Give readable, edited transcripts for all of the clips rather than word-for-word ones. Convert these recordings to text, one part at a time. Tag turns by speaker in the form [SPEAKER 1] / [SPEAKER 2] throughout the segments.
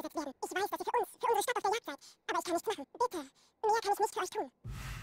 [SPEAKER 1] freigesetzt werden. Ich weiß, dass ihr für uns, für unsere Stadt auf der Jagd seid. Aber ich kann nichts machen. Bitte. Mehr kann ich nicht für euch tun.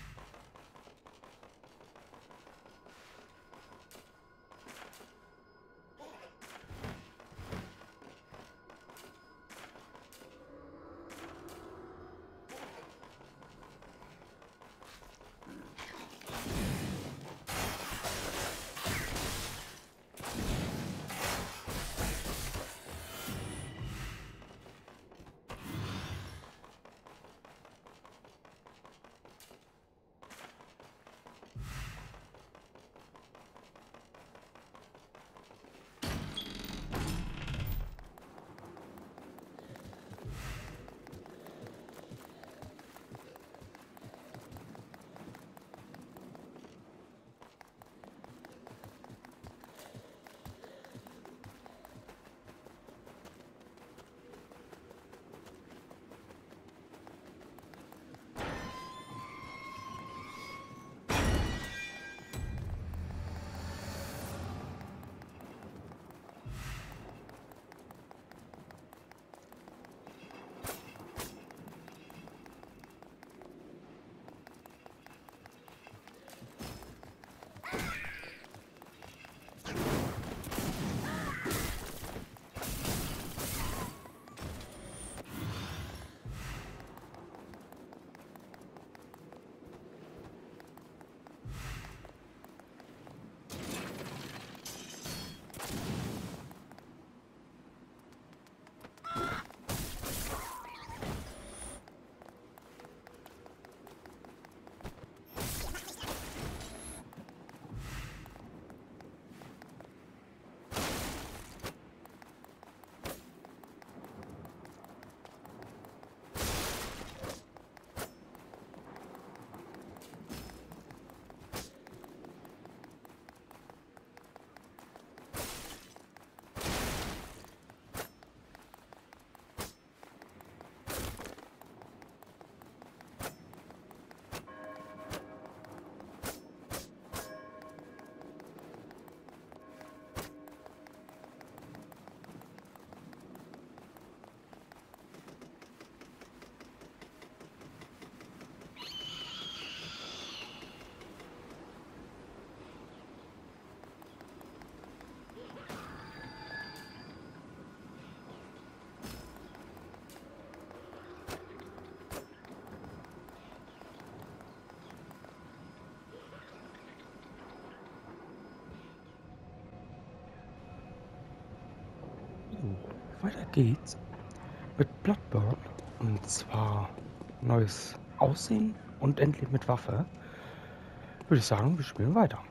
[SPEAKER 2] Weiter geht's mit Bloodborne. Und zwar neues Aussehen und endlich mit Waffe. Würde ich sagen, wir spielen weiter.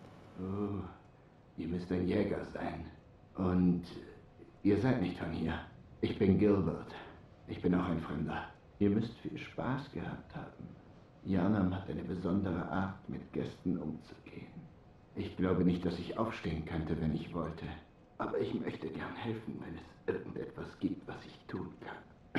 [SPEAKER 3] Oh, ihr müsst ein Jäger sein. Und ihr seid nicht von hier. Ich bin Gilbert. Ich bin auch ein Fremder. Ihr müsst viel Spaß gehabt haben. Yharnam hat eine besondere Art, mit Gästen umzugehen. Ich glaube nicht, dass ich aufstehen könnte, wenn ich wollte. Aber ich möchte gern helfen, wenn es irgendetwas gibt, was ich tun kann.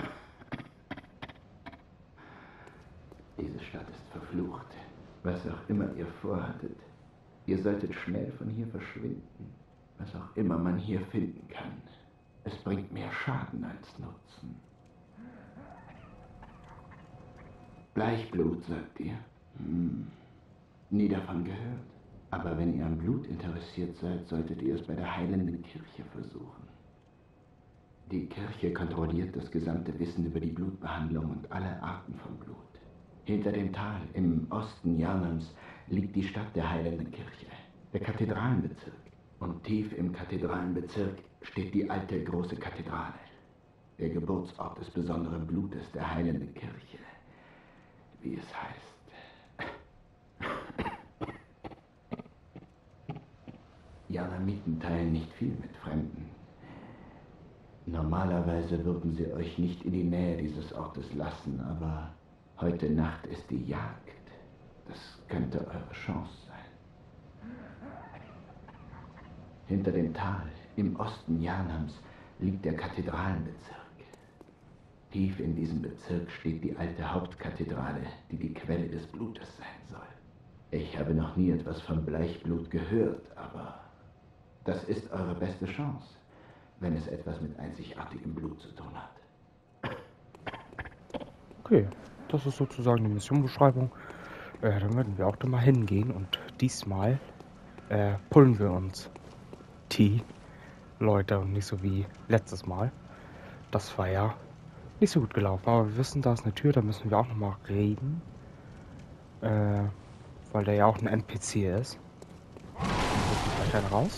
[SPEAKER 3] Diese Stadt ist verflucht. Was auch immer ihr vorhattet, ihr solltet schnell von hier verschwinden. Was auch immer man hier finden kann. Es bringt mehr Schaden als Nutzen. Bleichblut, sagt ihr? Nie davon gehört. Aber wenn ihr an Blut interessiert seid, solltet ihr es bei der Heilenden Kirche versuchen. Die Kirche kontrolliert das gesamte Wissen über die Blutbehandlung und alle Arten von Blut. Hinter dem Tal im Osten Yharnams liegt die Stadt der Heilenden Kirche, der Kathedralenbezirk. Und tief im Kathedralenbezirk steht die alte große Kathedrale, der Geburtsort des besonderen Blutes der Heilenden Kirche, wie es heißt. Yharnamiten teilen nicht viel mit Fremden. Normalerweise würden sie euch nicht in die Nähe dieses Ortes lassen, aber heute Nacht ist die Jagd. Das könnte eure Chance sein. Hinter dem Tal, im Osten Yharnams, liegt der Kathedralenbezirk. Tief in diesem Bezirk steht die alte Hauptkathedrale, die die Quelle des Blutes sein soll. Ich habe noch nie etwas von Bleichblut gehört, aber das ist eure beste Chance, wenn es etwas mit einzigartigem Blut zu tun hat.
[SPEAKER 2] Okay, das ist sozusagen die Missionbeschreibung. Dann werden wir auch da mal hingehen und diesmal pullen wir uns die Leute und nicht so wie letztes Mal. Das war ja nicht so gut gelaufen, aber wir wissen, da ist eine Tür, da müssen wir auch noch mal reden, weil der ja auch ein NPC ist. Dann wird gleich einer raus.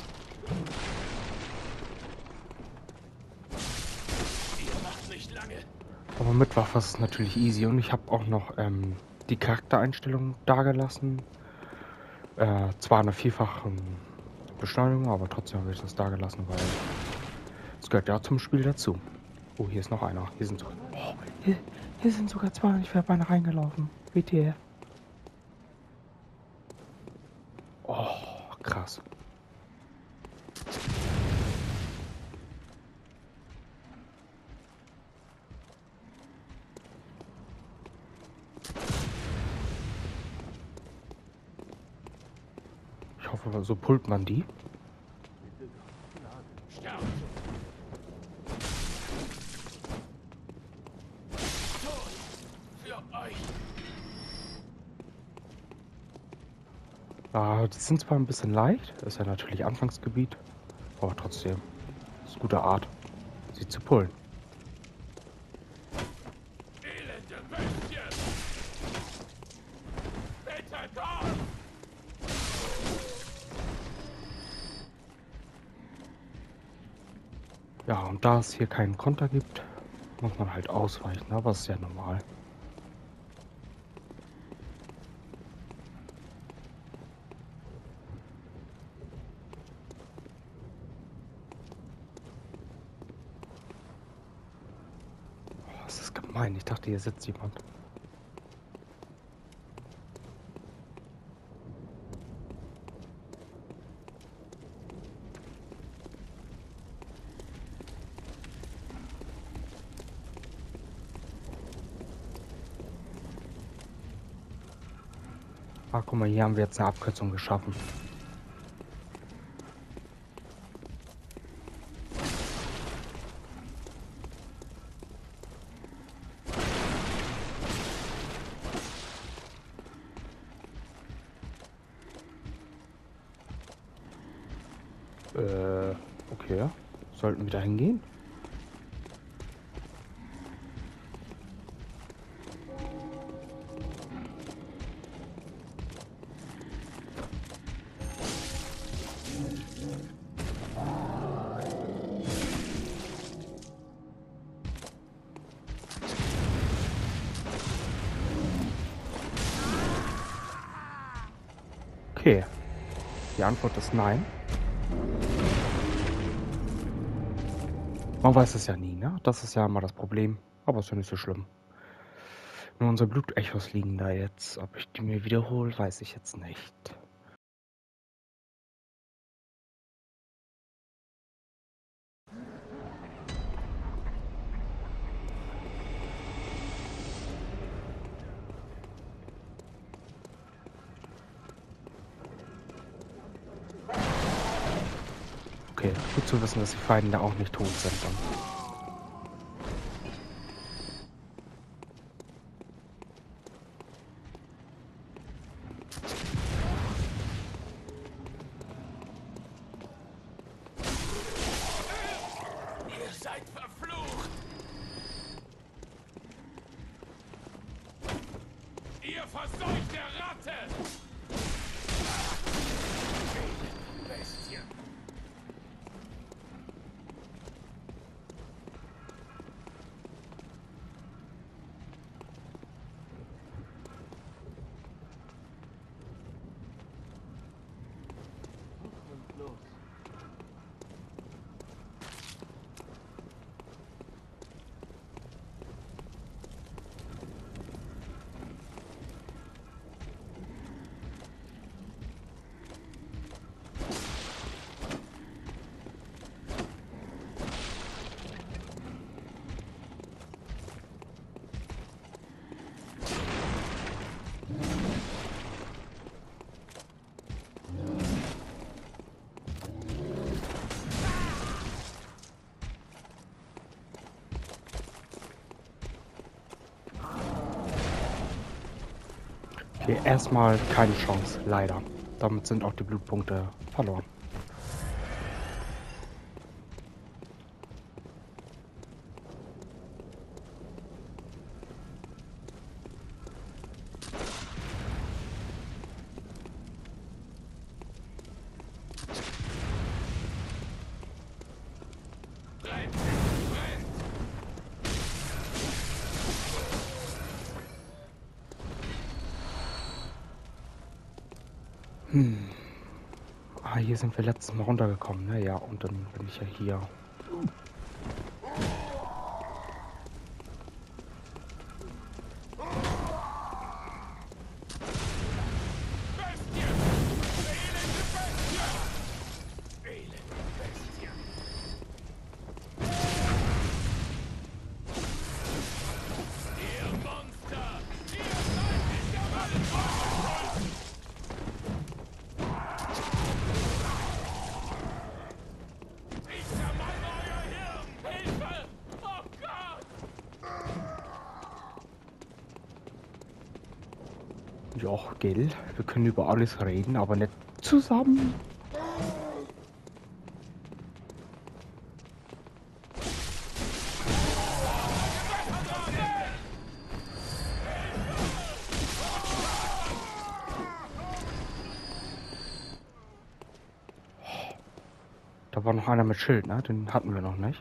[SPEAKER 2] Aber mit Waffe ist es natürlich easy und ich habe auch noch die Charaktereinstellungen dagelassen. Zwar eine vierfache Beschleunigung, aber trotzdem habe ich das dagelassen, weil es gehört ja zum Spiel dazu. Oh, hier ist noch einer. Hier sind sogar, oh, hier sind sogar zwei und ich wäre beinahe reingelaufen. WTF. Oh, krass. Ich hoffe, so pullt man die. Die sind zwar ein bisschen leicht, ist ja natürlich Anfangsgebiet, aber trotzdem ist eine gute Art, sie zu pullen.
[SPEAKER 4] Elende Bestie! Bitte doch!
[SPEAKER 2] Ja, und da es hier keinen Konter gibt, muss man halt ausweichen, aber das ist ja normal. Oh, das ist gemein, ich dachte, hier sitzt jemand. Ah, guck mal, hier haben wir jetzt eine Abkürzung geschaffen. Okay. Sollten wir da hingehen? Okay. Die Antwort ist nein. Man weiß es ja nie, ne? Das ist ja immer das Problem. Aber ist ja nicht so schlimm. Nur unsere Blutechos liegen da jetzt. Ob ich die mir wiederhole, weiß ich jetzt nicht. Okay, gut zu wissen, dass die Feinde auch nicht tot sind dann.
[SPEAKER 4] Ihr seid verflucht! Ihr verseuchte Ratte! Bestie!
[SPEAKER 2] Okay, erstmal keine Chance, leider. Damit sind auch die Blutpunkte verloren. Ah, hier sind wir letztes Mal runtergekommen, ne? Ja, und dann bin ich ja hier.
[SPEAKER 4] Bestie! Elende Bestie! Ihr Monster! Ihr seid nicht auf alle Teufel! Ich zermalme euer Hirn! Hilfe! Oh Gott!
[SPEAKER 2] Ja, gell? Wir können über alles reden, aber nicht zusammen. Da war noch einer mit Schild, ne? Den hatten wir noch nicht.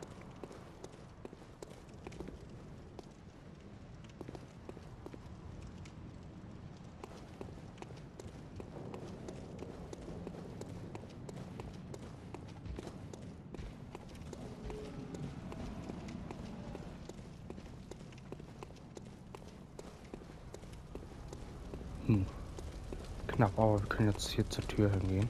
[SPEAKER 2] Knapp, aber wir können jetzt hier zur Tür hingehen.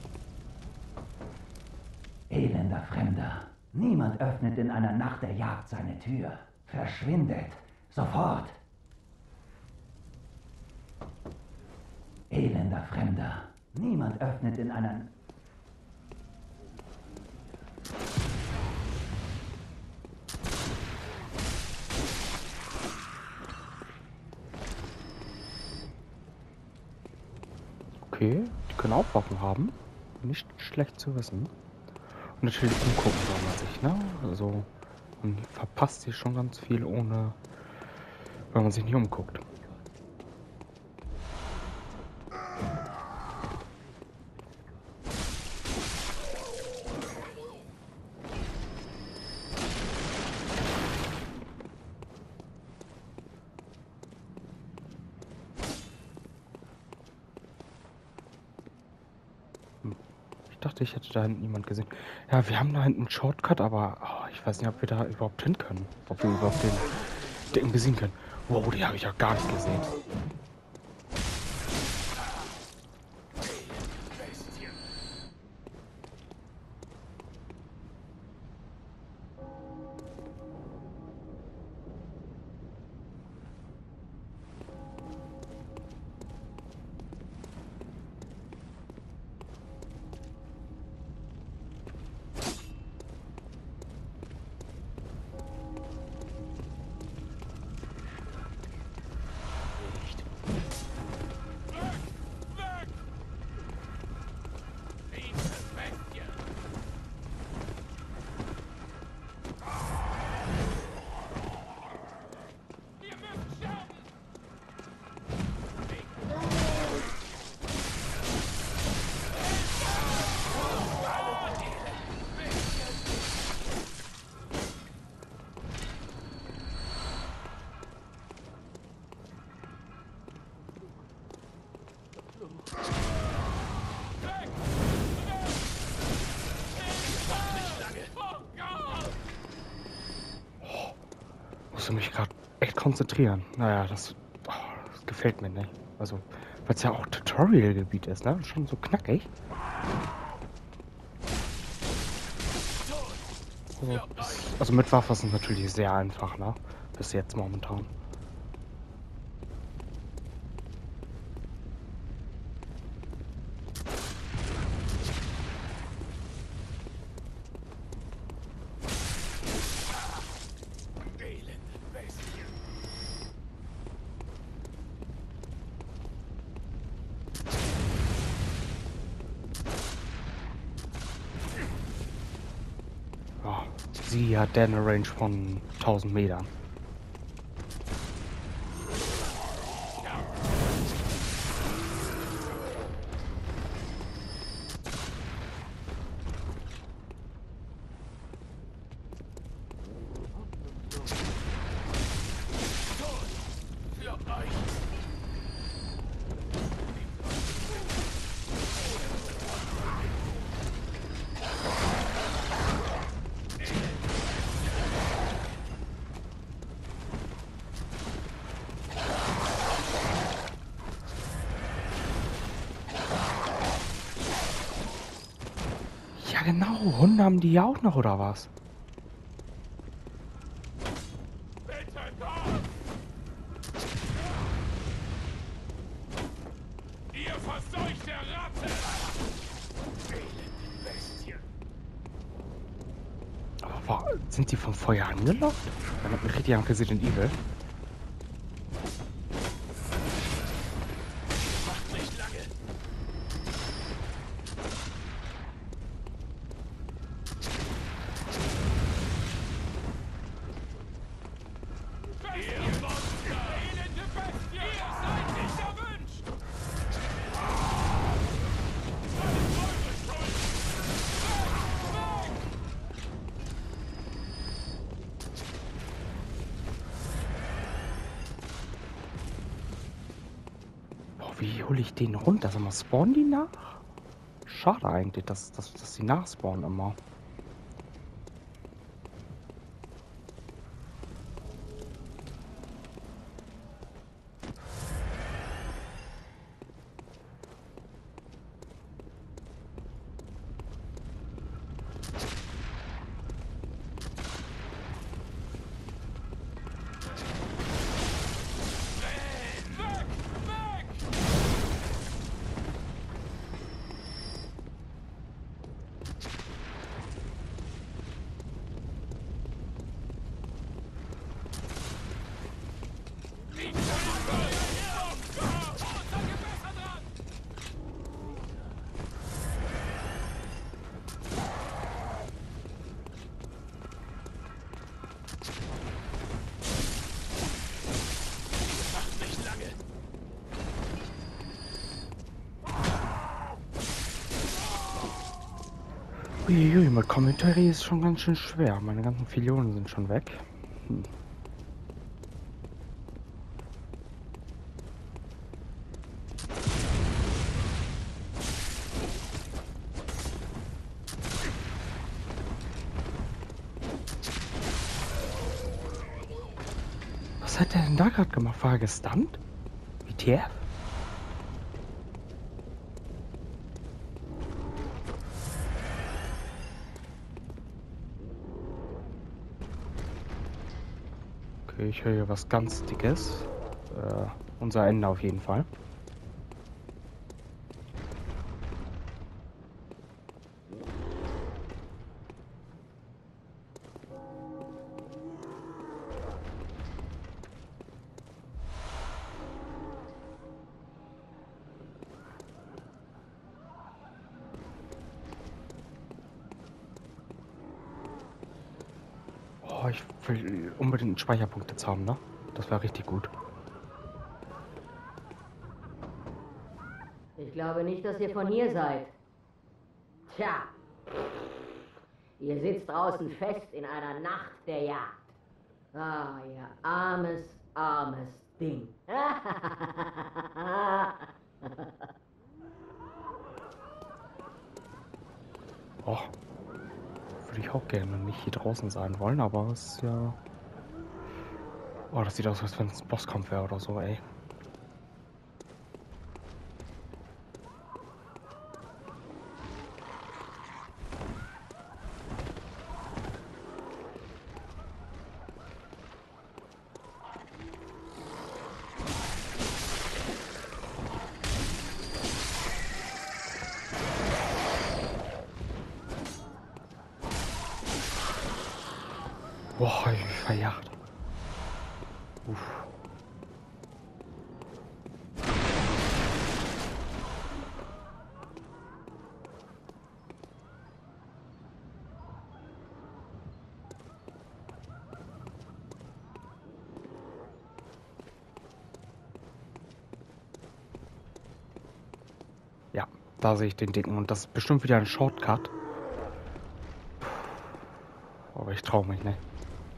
[SPEAKER 5] Elender Fremder. Niemand öffnet in einer Nacht der Jagd seine Tür. Verschwindet. Sofort. Elender Fremder. Niemand öffnet in einer...
[SPEAKER 2] Okay, die können auch Waffen haben. Nicht schlecht zu wissen. Und natürlich umgucken soll man sich, ne? Also, man verpasst hier schon ganz viel, ohne, wenn man sich nicht umguckt. Ich dachte, ich hätte da hinten jemand gesehen. Ja, wir haben da hinten einen Shortcut, aber ich weiß nicht, ob wir da überhaupt hin können. Ob wir überhaupt den besiegen können. Wow, die habe ich ja gar nicht gesehen.
[SPEAKER 4] Bestie! Weg! Riese Bestie! Ihr müsst sterben! Oh Gott!
[SPEAKER 2] Musste mich gerade echt konzentrieren. Naja, das gefällt mir nicht. Also, weil es ja auch Tutorial-Gebiet ist, ne? Schon so knackig. Also mit Waffe ist es natürlich sehr einfach, ne? Bis jetzt momentan.
[SPEAKER 4] Elende Bestie!
[SPEAKER 2] sie hat der eine Range von 1000 Metern.
[SPEAKER 4] Für euch.
[SPEAKER 2] Ja genau, Hunde haben die ja auch noch, oder was?
[SPEAKER 4] Bitte kommt! Ihr verseuchte Ratte! Elende Bestie!
[SPEAKER 2] Aber sind die vom Feuer angelockt? Dann hat mich richtig an Resident Evil.
[SPEAKER 4] Macht nicht lange! Ihr Monster! Elende Bestie! Ihr seid nicht erwünscht! Alles eure Schuld! Weg!
[SPEAKER 2] Boah, wie hole ich den runter? Sag mal, spawnen die nach? Schade eigentlich, dass die nachspawnen immer.
[SPEAKER 4] Macht nicht lange!
[SPEAKER 2] Uiuiui, mit Commentary ist schon ganz schön schwer. Meine ganzen Filionen sind schon weg. Was hat der denn da gerade gemacht? War er gestunt? WTF? Okay, ich höre hier was ganz Dickes. Unser Ende auf jeden Fall. Oh, ich will unbedingt Speicherpunkte jetzt haben, ne? Das wäre richtig gut.
[SPEAKER 6] Ich glaube nicht, dass ihr von hier seid. Tja. Ihr sitzt draußen fest in einer Nacht der Jagd. Ah, ihr armes, armes Ding.
[SPEAKER 2] Oh. Würde ich auch gerne nicht hier draußen sein wollen, aber es ist ja... Oh, das sieht aus, als wenn es ein Bosskampf wäre oder so, ey. Boah, ich bin verjagt. Uff. Da sehe ich den dicken und das ist bestimmt wieder ein Shortcut. Aber ich traue mich nicht.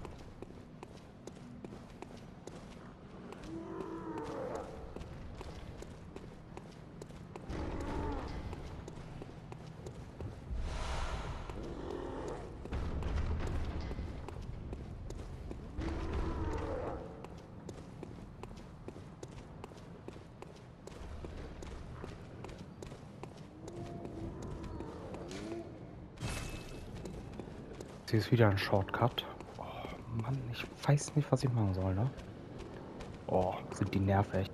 [SPEAKER 2] Hier ist wieder ein Shortcut. Oh Mann, ich weiß nicht, was ich machen soll, ne? Oh, sind die nervig.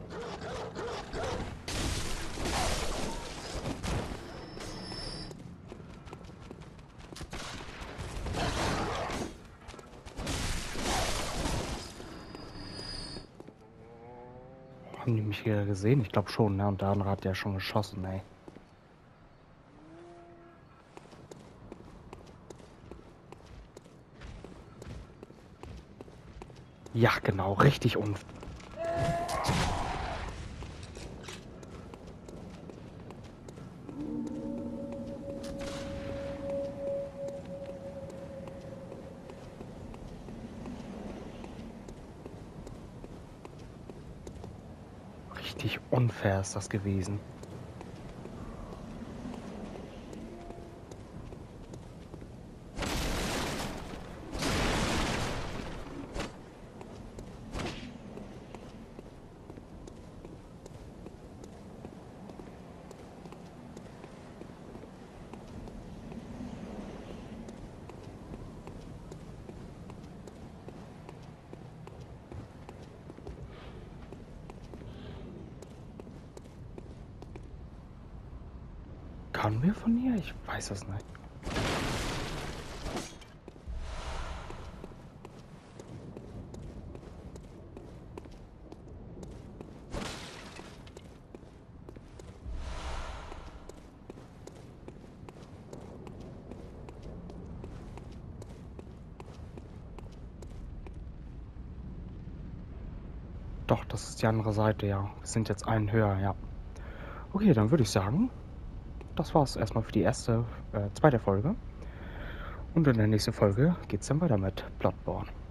[SPEAKER 2] Haben die mich hier gesehen? Ich glaube schon, ne? Und der andere hat ja schon geschossen, ey. Ja, genau, richtig unfair. Richtig unfair ist das gewesen. Kamen wir von hier? Ich weiß es nicht. Doch, das ist die andere Seite, ja. Wir sind jetzt einen höher, ja. Okay, dann würde ich sagen, das war's erstmal für die zweite Folge. Und in der nächsten Folge geht's dann weiter mit Bloodborne.